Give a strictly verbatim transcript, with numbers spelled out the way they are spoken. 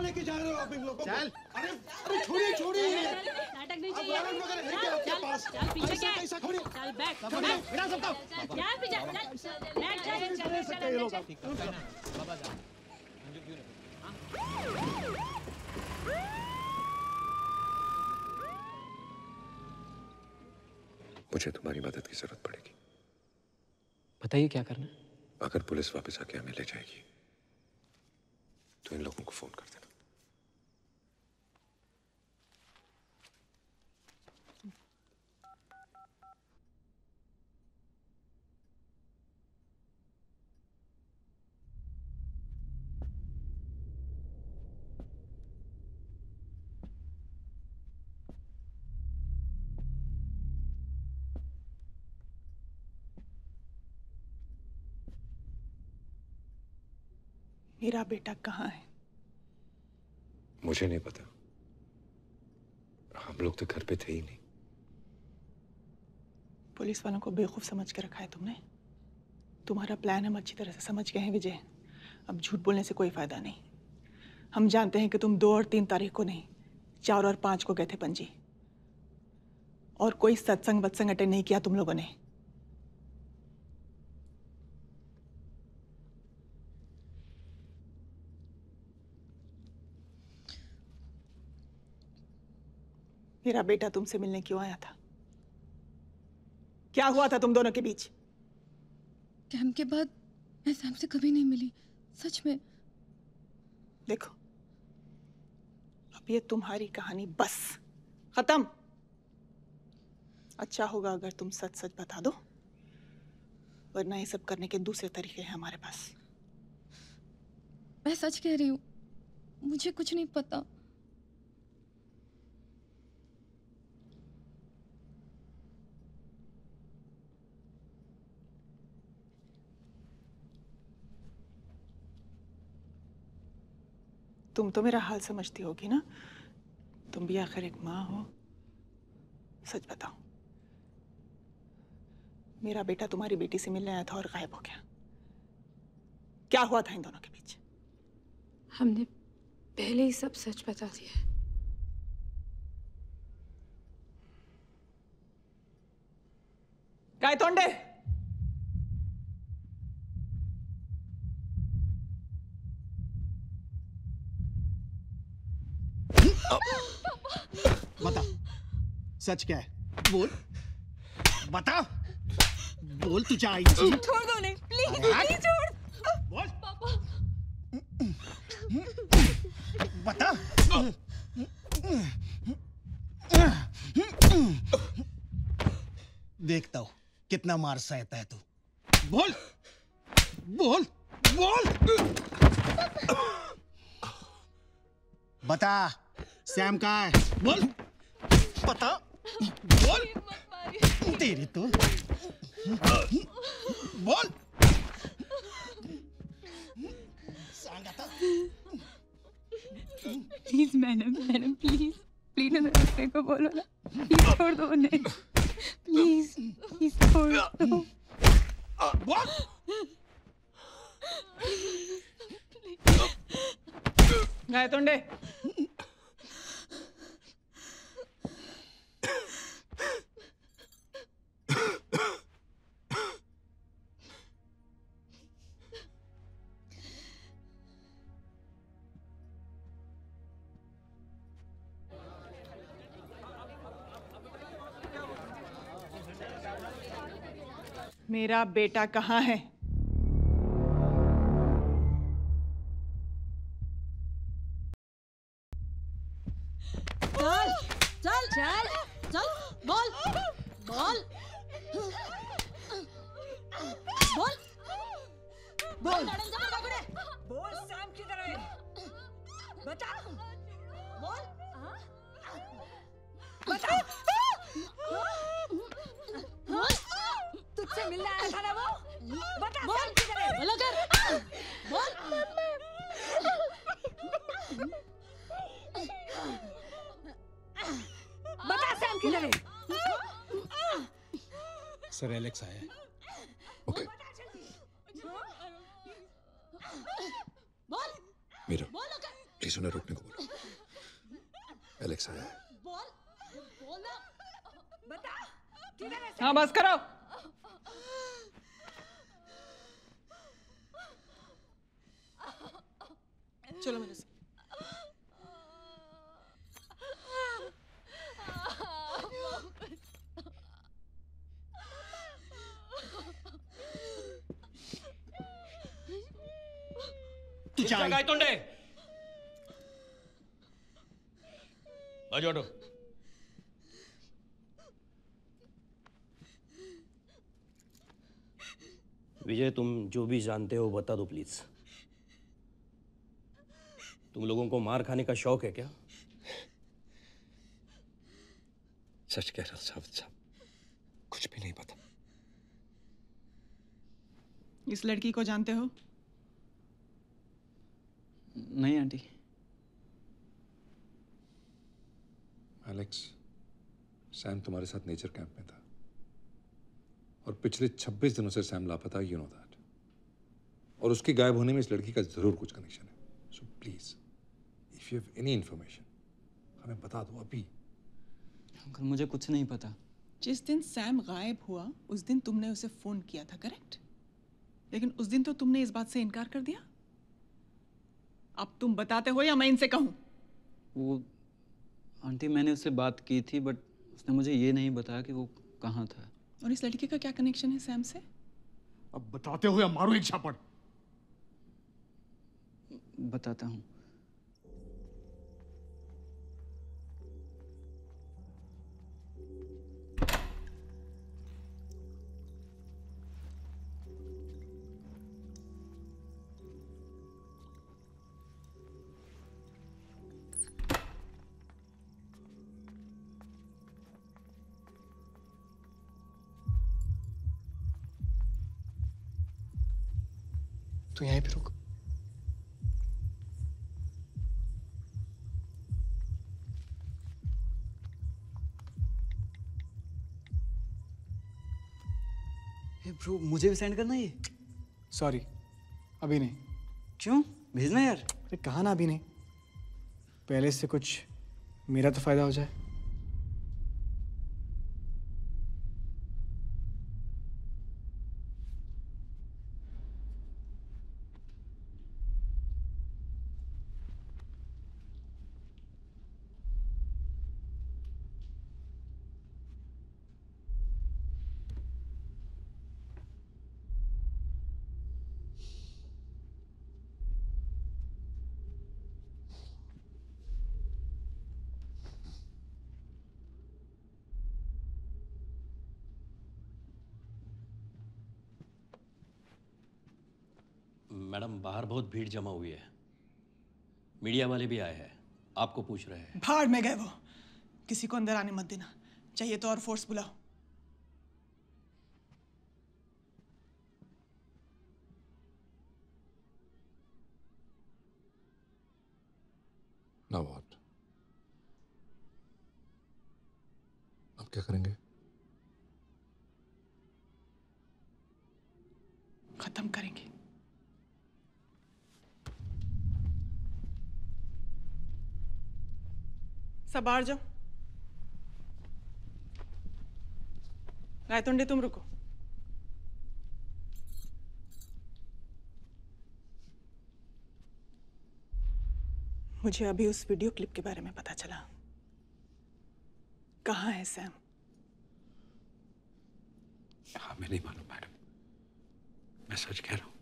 लेके जा रहे हो आप इन लोगों को? चल। अरे अरे छोड़िए छोड़िए। नाटक नहीं चाहिए। अब वगैरह है क्या आपके पास? चल पीछे क्या है? ऐसा थोड़ी। चल बैठ बैठ बिना सबका। चल पीछे चल बैठ जा चल सकते हैं ये लोग। बाबा जा अंजू क्यों नहीं? मुझे तुम्हारी मदद की जरूरत पड़ेगी। बताइए क्या करना है? अगर पुलिस वापस आके हमें ले जाएगी तो इन लोगों को फोन कर देना। मेरा बेटा कहाँ है? मुझे नहीं पता, हम लोग तो घर पे थे ही नहीं। पुलिस वालों को बेवकूफ समझ के रखा है तुमने। तुम्हारा प्लान हम अच्छी तरह से समझ गए हैं विजय। अब झूठ बोलने से कोई फायदा नहीं। हम जानते हैं कि तुम दो और तीन तारीख को नहीं, चार और पांच को गए थे पणजी, और कोई सत्संग वत्संग अटेंड नहीं किया तुम लोगों ने। मेरा बेटा तुमसे मिलने क्यों आया था? क्या हुआ था तुम दोनों के बीच? कैंप के बाद मैं सैम से कभी नहीं मिली, सच में। देखो, अब ये तुम्हारी कहानी बस खत्म। अच्छा होगा अगर तुम सच सच बता दो, वरना ये सब करने के दूसरे तरीके हैं हमारे पास। मैं सच कह रही हूँ, मुझे कुछ नहीं पता। तुम तो मेरा हाल समझती होगी ना? तुम भी आखिर एक माँ हो। सच बताओ, मेरा बेटा तुम्हारी बेटी से मिलने आया था और गायब हो गया। क्या हुआ था इन दोनों के बीच? हमने पहले ही सब सच बता दिया है। गायतोंडे, बता, सच क्या है? बोल, बता, बोल तू चाहे। छोड़ दो नहीं, प्लीज प्लीज छोड़। बोल पापा, बता। देखता हूँ कितना मार सहता है तू। बोल बोल बोल बता, सैम कहाँ है? बोल बता, बोल तेरी तो बोल। Please madam, madam please please मेरे को बोलो ना, प्लीज छोड़ दो उन्हें, प्लीज प्लीज छोड़ दो। बोल गायतोंडे, मेरा बेटा कहाँ है? चल चल चल चल बोल बोल बोल बोल मैडम जा पकड़े। बोल सैम किधर है? बता। बोल बता। बोल तुझसे मिलने आया था ना वो? बता बोल सैम किधर है? बोलो कर बोल। बता सैम किधर है? सर एलेक्स आया है। ओके बोल मीरा बोलो कर। प्लीज प्लीज उन्हें रोकने को बोलो। एलेक्स आया है। बोल बोल ना। बता किधर है हाँ बस करो। चलो मेरे साथ। तुझे आई गायतोंडे बाजू हटो। विजय, तुम जो भी जानते हो बता दो प्लीज। तुम लोगों को मार खाने का शौक है क्या? सच कह रहा साहब साहब, कुछ भी नहीं पता। इस लड़की को जानते हो? नहीं आंटी। एलेक्स, सैम तुम्हारे साथ नेचर कैंप में था और पिछले छब्बीस दिनों से सैम लापता, यू नो दैट। और उसके गायब होने में इस लड़की का जरूर कुछ कनेक्शन है। So please if you have any information हमें बता दो अभी। अंकल मुझे कुछ नहीं पता। जिस दिन सैम गायब हुआ उस दिन तुमने उसे फोन किया था, करेक्ट? लेकिन उस दिन तो तुमने इस बात से इनकार कर दिया। अब तुम बताते हो या मैं इनसे कहूं? वो आंटी मैंने उससे बात की थी बट उसने मुझे ये नहीं बताया कि वो कहाँ था। और इस लड़के का क्या कनेक्शन है सैम से? अब बताते हो या मारो एक झापड़। बताता हूँ। तू यहीं पे रुक। ब्रो मुझे भी सेंड करना ये। सॉरी, अभी नहीं। क्यों? भेजना यार। अरे कहा ना अभी नहीं, पहले से कुछ मेरा तो फायदा हो जाए। मैडम, बाहर बहुत भीड़ जमा हुई है। मीडिया वाले भी आए हैं, आपको पूछ रहे हैं। भाड़ में गए वो। किसी को अंदर आने मत देना। चाहिए तो और फोर्स बुलाओ। Now what? अब क्या करेंगे? खत्म करेंगे। सब बाहर जाओ। गायतोंडे तुम रुको। मुझे अभी उस वीडियो क्लिप के बारे में पता चला। कहाँ है सैम? हमें नहीं मालूम मैडम, मैं सच कह रहा हूँ।